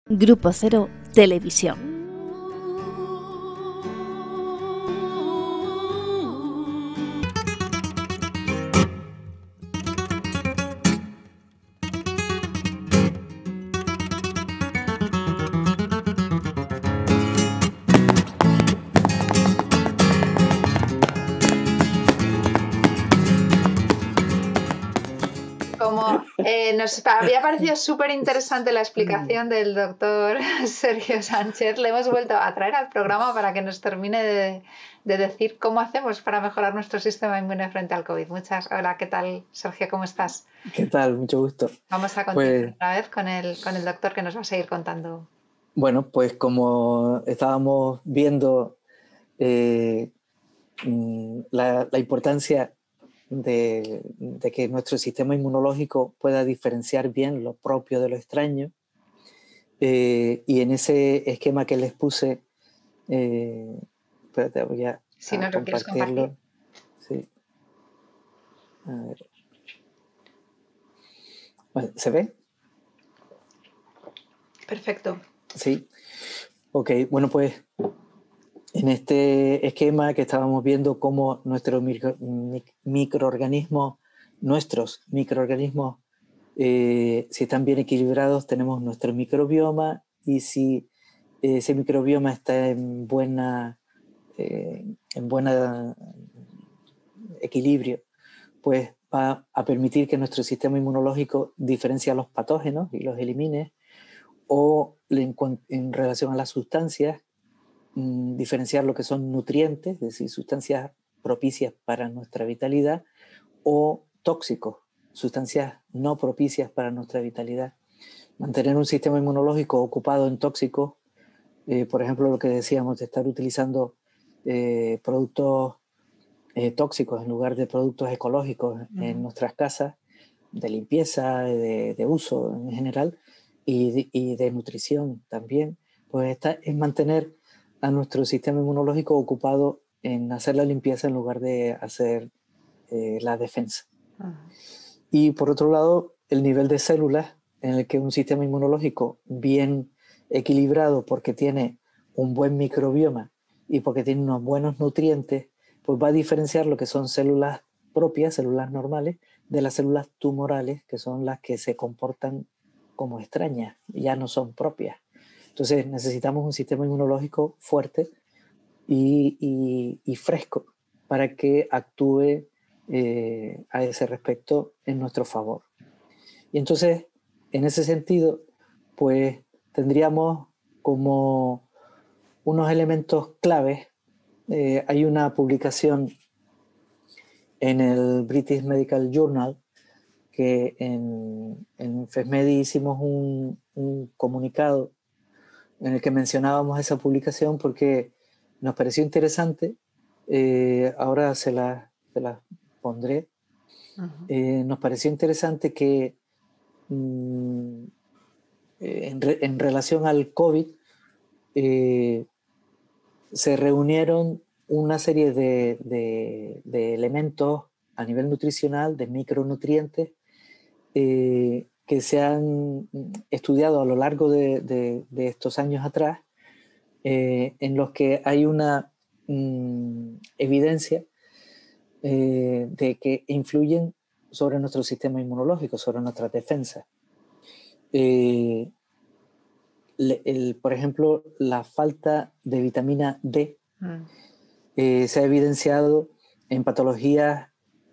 Grupo Cero Televisión. Nos había parecido súper interesante la explicación del doctor Sergio Sánchez, le hemos vuelto a traer al programa para que nos termine de decir cómo hacemos para mejorar nuestro sistema inmune frente al COVID. Hola, ¿qué tal, Sergio? ¿Cómo estás? ¿Qué tal? Mucho gusto. Vamos a continuar otra vez con el doctor que nos va a seguir contando. Bueno, pues como estábamos viendo la importancia de que nuestro sistema inmunológico pueda diferenciar bien lo propio de lo extraño, y en ese esquema que les puse, espérate, voy a Si no lo quieres compartirlo. compartir. Sí. A ver. Bueno, ¿se ve? Perfecto. Sí. Ok, bueno, pues en este esquema que estábamos viendo cómo nuestros microorganismos, si están bien equilibrados, tenemos nuestro microbioma, y si ese microbioma está en buena equilibrio, pues va a permitir que nuestro sistema inmunológico diferencie a los patógenos y los elimine, o en relación a las sustancias, diferenciar lo que son nutrientes, es decir, sustancias propicias para nuestra vitalidad, o tóxicos, sustancias no propicias para nuestra vitalidad. Mantener un sistema inmunológico ocupado en tóxicos, por ejemplo, lo que decíamos de estar utilizando productos tóxicos en lugar de productos ecológicos en nuestras casas, de limpieza, de uso en general, y de nutrición también, pues es mantener a nuestro sistema inmunológico ocupado en hacer la limpieza en lugar de hacer la defensa. Y por otro lado, el nivel de células en el que un sistema inmunológico bien equilibrado, porque tiene un buen microbioma y porque tiene unos buenos nutrientes, pues va a diferenciar lo que son células propias, células normales, de las células tumorales, que son las que se comportan como extrañas, ya no son propias. Entonces necesitamos un sistema inmunológico fuerte y fresco para que actúe a ese respecto en nuestro favor. Y entonces, en ese sentido, pues tendríamos como unos elementos claves. Hay una publicación en el British Medical Journal que en FESMEDI hicimos un comunicado en el que mencionábamos esa publicación porque nos pareció interesante. Ahora se las pondré. Nos pareció interesante que en relación al COVID se reunieron una serie de elementos a nivel nutricional, de micronutrientes, que se han estudiado a lo largo de estos años atrás, en los que hay una evidencia de que influyen sobre nuestro sistema inmunológico, sobre nuestras defensas. Por ejemplo, la falta de vitamina D se ha evidenciado en patologías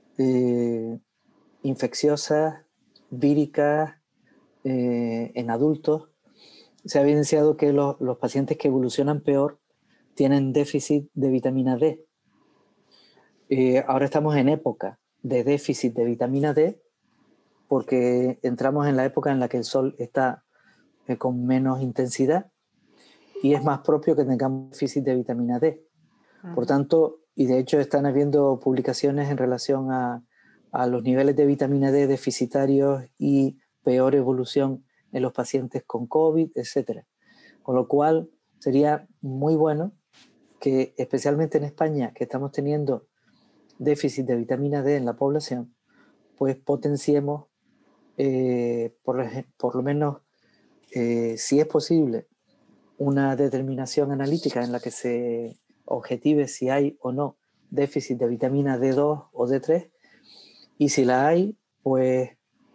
infecciosas, víricas, en adultos. Se ha evidenciado que los pacientes que evolucionan peor tienen déficit de vitamina D. Ahora estamos en época de déficit de vitamina D porque entramos en la época en la que el sol está con menos intensidad y es más propio que tengamos déficit de vitamina D. Por tanto, y de hecho están habiendo publicaciones en relación a los niveles de vitamina D deficitarios y peor evolución en los pacientes con COVID, etc. Con lo cual sería muy bueno que, especialmente en España, que estamos teniendo déficit de vitamina D en la población, pues potenciemos por lo menos si es posible, una determinación analítica en la que se objetive si hay o no déficit de vitamina D2 o D3, y si la hay, pues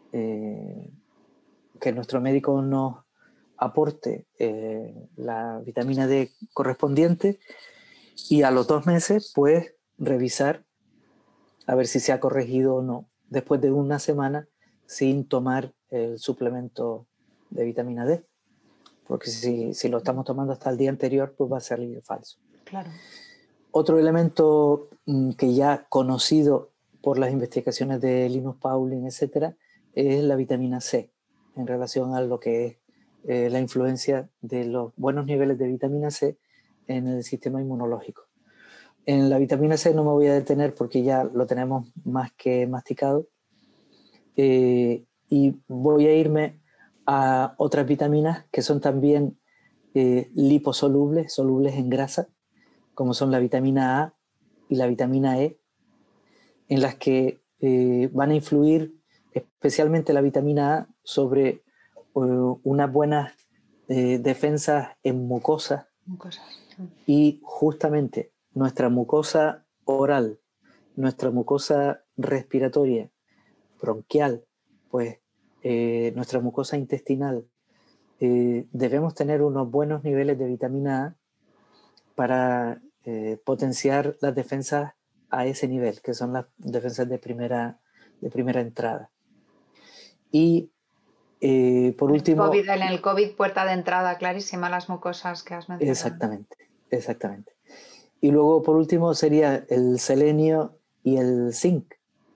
que nuestro médico nos aporte la vitamina D correspondiente, y a los 2 meses pues revisar a ver si se ha corregido o no después de una semana sin tomar el suplemento de vitamina D, porque si lo estamos tomando hasta el día anterior pues va a salir falso. Claro. Otro elemento que ya conocido por las investigaciones de Linus Pauling, etcétera, es la vitamina C en relación a lo que es la influencia de los buenos niveles de vitamina C en el sistema inmunológico. En la vitamina C no me voy a detener porque ya lo tenemos más que masticado, y voy a irme a otras vitaminas que son también liposolubles, solubles en grasa, como son la vitamina A y la vitamina E, en las que van a influir especialmente la vitamina A sobre unas buenas defensas en mucosas. Y justamente nuestra mucosa oral, nuestra mucosa respiratoria, bronquial, pues nuestra mucosa intestinal, debemos tener unos buenos niveles de vitamina A para potenciar las defensas a ese nivel, que son las defensas de primera entrada. Y por último... En el COVID, puerta de entrada clarísima, las mucosas que has mencionado. Exactamente. Y luego, por último, sería el selenio y el zinc.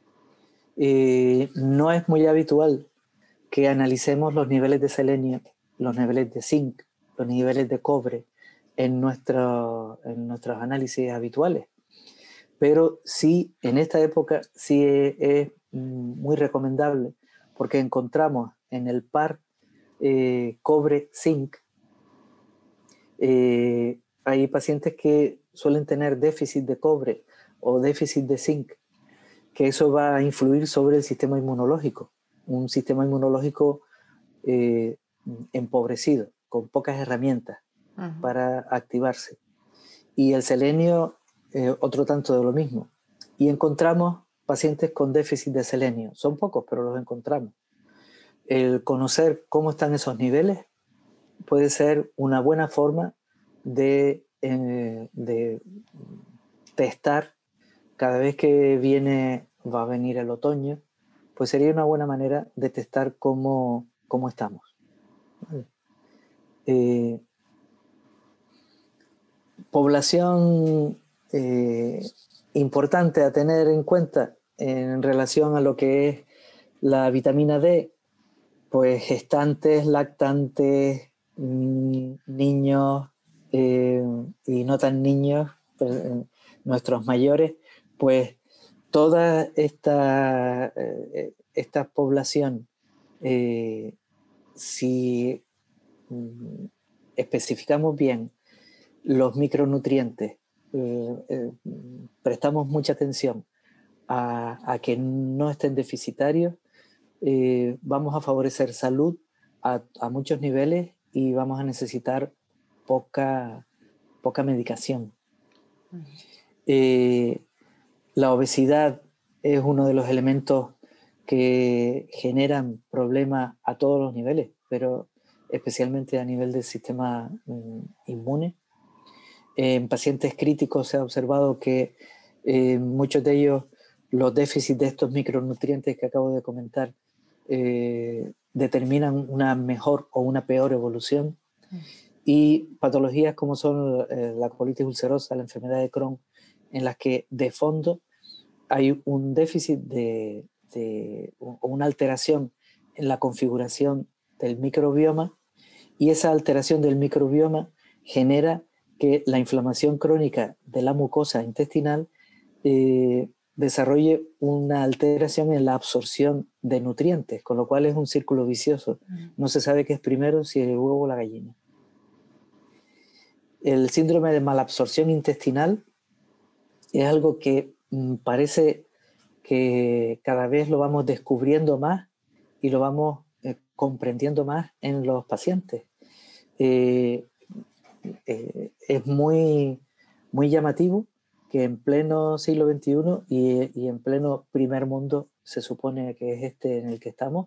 No es muy habitual que analicemos los niveles de selenio, los niveles de zinc, los niveles de cobre en nuestros análisis habituales. Pero sí, en esta época sí es muy recomendable, porque encontramos en el par cobre-zinc, hay pacientes que suelen tener déficit de cobre o déficit de zinc, que eso va a influir sobre el sistema inmunológico, un sistema inmunológico empobrecido, con pocas herramientas para activarse. Y el selenio, otro tanto de lo mismo. Y encontramos pacientes con déficit de selenio. Son pocos, pero los encontramos. El conocer cómo están esos niveles puede ser una buena forma de testar cada vez que va a venir el otoño, pues sería una buena manera de testar cómo estamos. ¿Vale? Población importante a tener en cuenta en relación a lo que es la vitamina D, pues gestantes, lactantes, niños y no tan niños, nuestros mayores, pues toda esta población, si especificamos bien los micronutrientes, prestamos mucha atención a que no estén deficitarios, vamos a favorecer salud a muchos niveles y vamos a necesitar poca medicación. La obesidad es uno de los elementos que generan problemas a todos los niveles, pero especialmente a nivel del sistema inmune. En pacientes críticos se ha observado que muchos de ellos, los déficits de estos micronutrientes que acabo de comentar, determinan una mejor o una peor evolución. Y patologías como son la colitis ulcerosa, la enfermedad de Crohn, en las que de fondo hay un déficit o una alteración en la configuración del microbioma, y esa alteración del microbioma genera que la inflamación crónica de la mucosa intestinal desarrolle una alteración en la absorción de nutrientes, con lo cual es un círculo vicioso. No se sabe qué es primero, si el huevo o la gallina. El síndrome de malabsorción intestinal es algo que parece que cada vez lo vamos descubriendo más y lo vamos comprendiendo más en los pacientes. Es muy, muy llamativo que en pleno siglo XXI y en pleno primer mundo, se supone que es este en el que estamos,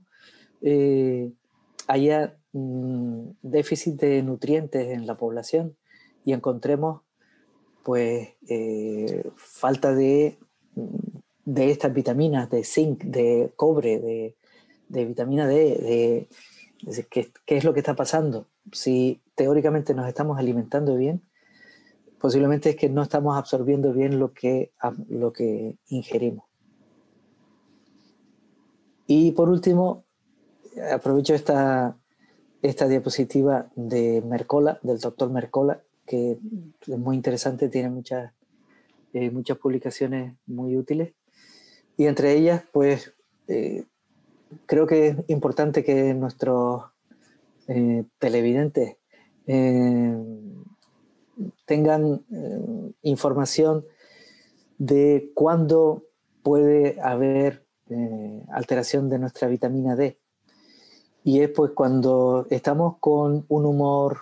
haya déficit de nutrientes en la población y encontremos pues falta de estas vitaminas, de zinc, de cobre, de vitamina D, ¿qué es lo que está pasando? Si teóricamente nos estamos alimentando bien, posiblemente es que no estamos absorbiendo bien lo que ingerimos. Y por último, aprovecho esta diapositiva de Mercola, del doctor Mercola, que es muy interesante, tiene muchas publicaciones muy útiles. Y entre ellas, pues, creo que es importante que nuestros televidentes tengan información de cuándo puede haber alteración de nuestra vitamina D. Y es pues cuando estamos con un humor,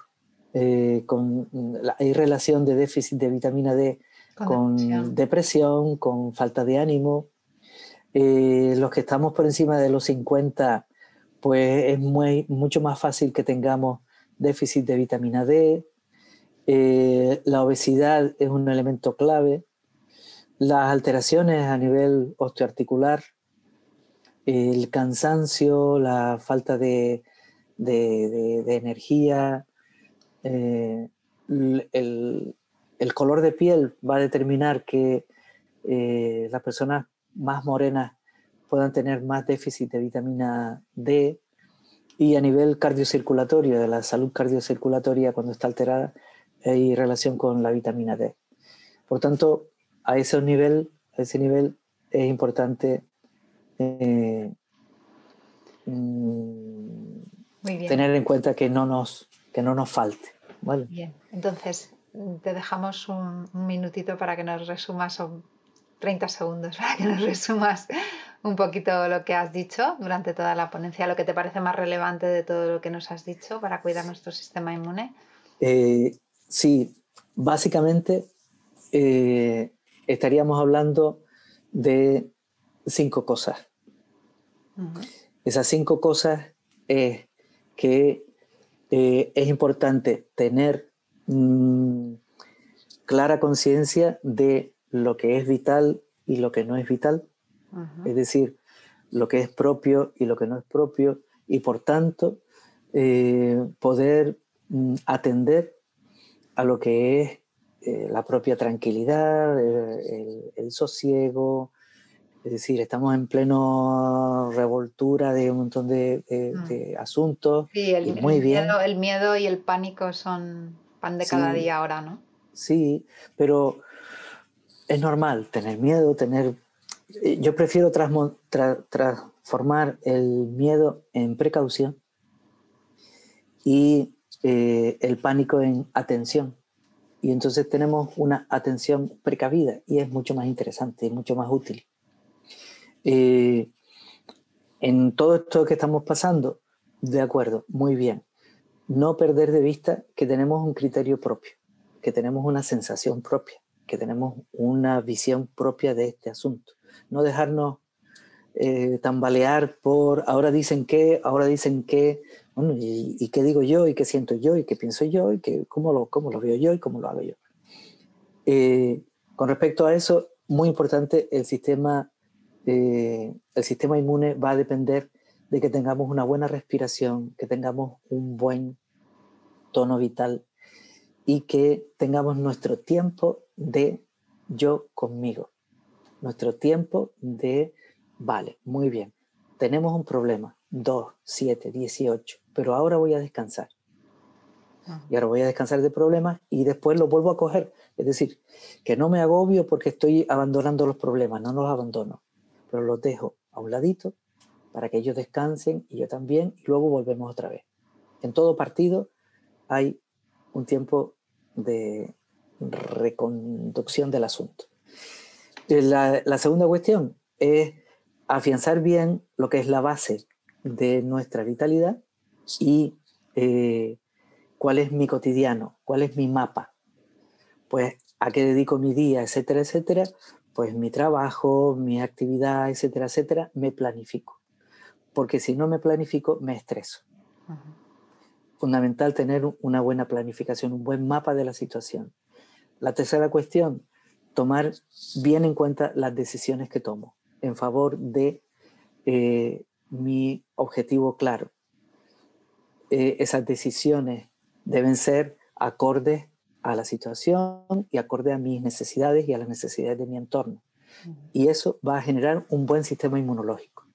hay relación de déficit de vitamina D con depresión, con falta de ánimo. Los que estamos por encima de los 50, pues es mucho más fácil que tengamos déficit de vitamina D. La obesidad es un elemento clave. Las alteraciones a nivel osteoarticular, el cansancio, la falta de energía, el color de piel va a determinar que las personas más morenas puedan tener más déficit de vitamina D, y a nivel cardiocirculatorio, de la salud cardiocirculatoria, cuando está alterada, hay relación con la vitamina D. Por tanto, a ese nivel es importante tener en cuenta que no nos falte, ¿vale? Bien, entonces te dejamos un minutito para que nos resumas, o 30 segundos para que nos resumas un poquito lo que has dicho durante toda la ponencia, lo que te parece más relevante de todo lo que nos has dicho para cuidar nuestro sistema inmune. Sí, básicamente estaríamos hablando de 5 cosas. Esas 5 cosas es que es importante tener clara conciencia de lo que es vital y lo que no es vital, es decir, lo que es propio y lo que no es propio, y por tanto poder atender a lo que es la propia tranquilidad, el sosiego. Es decir, estamos en pleno revoltura de un montón de asuntos. Sí, muy bien. El miedo y el pánico son pan de cada día ahora, ¿no? Sí, pero es normal tener miedo, yo prefiero transformar el miedo en precaución y el pánico en atención. Y entonces tenemos una atención precavida y es mucho más interesante y mucho más útil. En todo esto que estamos pasando, de acuerdo, muy bien. No perder de vista que tenemos un criterio propio, que tenemos una sensación propia, que tenemos una visión propia de este asunto. No dejarnos tambalear por ahora dicen qué, bueno, y qué digo yo, y qué siento yo, y qué pienso yo, y cómo lo veo yo y cómo lo hago yo. Con respecto a eso, muy importante, el sistema inmune va a depender de que tengamos una buena respiración, que tengamos un buen tono vital y que tengamos nuestro tiempo de yo conmigo. Nuestro tiempo de, vale, muy bien, tenemos un problema, 2, 7, 18, pero ahora voy a descansar. Y ahora voy a descansar de problemas y después los vuelvo a coger. Es decir, que no me agobio porque estoy abandonando los problemas, no los abandono, pero los dejo a un ladito para que ellos descansen y yo también, y luego volvemos otra vez. En todo partido hay un tiempo de reconducción del asunto. La segunda cuestión es afianzar bien lo que es la base, de nuestra vitalidad y cuál es mi cotidiano, cuál es mi mapa. Pues a qué dedico mi día, etcétera, etcétera. Pues mi trabajo, mi actividad, etcétera, etcétera, me planifico. Porque si no me planifico, me estreso. Fundamental tener una buena planificación, un buen mapa de la situación. La tercera cuestión, tomar bien en cuenta las decisiones que tomo en favor de mi objetivo claro. Esas decisiones deben ser acordes a la situación y acorde a mis necesidades y a las necesidades de mi entorno. Y eso va a generar un buen sistema inmunológico.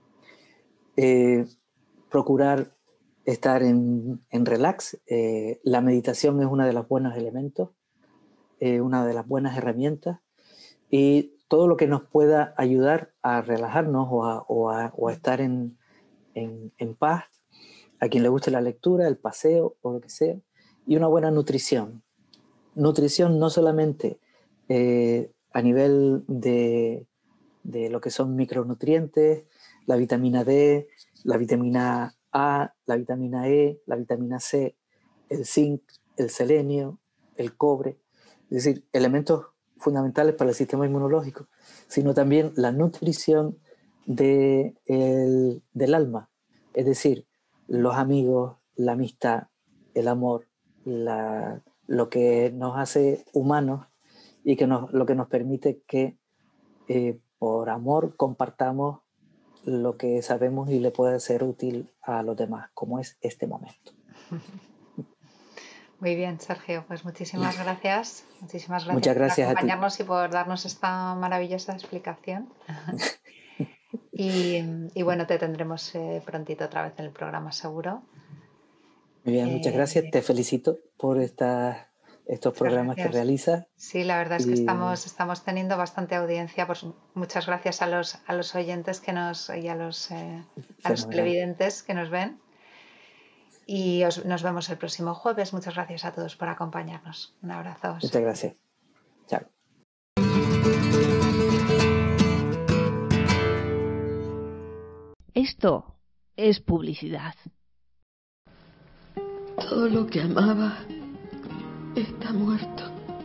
Procurar estar en relax. La meditación es uno de los buenos elementos, una de las buenas herramientas, y todo lo que nos pueda ayudar a relajarnos o a estar en paz. A quien le guste la lectura, el paseo o lo que sea, y una buena nutrición. Nutrición no solamente a nivel de lo que son micronutrientes, la vitamina D, la vitamina A, la vitamina E, la vitamina C, el zinc, el selenio, el cobre, es decir, elementos fundamentales para el sistema inmunológico, sino también la nutrición del alma, es decir, los amigos, la amistad, el amor, lo que nos hace humanos y lo que nos permite que por amor compartamos lo que sabemos y le puede ser útil a los demás, como es este momento. Muy bien, Sergio, pues muchísimas gracias. Muchísimas gracias Muchas gracias por acompañarnos y por darnos esta maravillosa explicación. Y bueno, te tendremos prontito otra vez en el programa, seguro. Muy bien, muchas gracias. Te felicito por estos programas que realizas. Sí, la verdad es que estamos teniendo bastante audiencia. Pues muchas gracias a los oyentes y a los televidentes que nos ven. Y nos vemos el próximo jueves. Muchas gracias a todos por acompañarnos. Un abrazo. Muchas gracias. Chao. Esto es publicidad. Todo lo que amaba está muerto.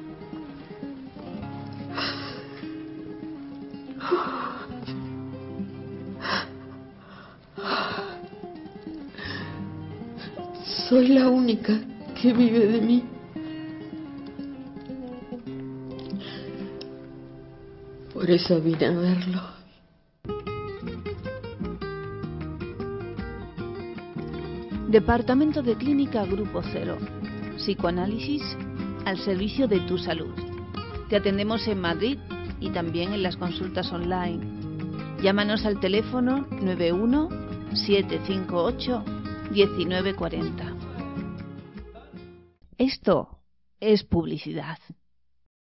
Soy la única que vive de mí. Por eso vine a verlo. Departamento de Clínica Grupo Cero. Psicoanálisis al servicio de tu salud. Te atendemos en Madrid y también en las consultas online. Llámanos al teléfono 91 758 1940. Esto es publicidad.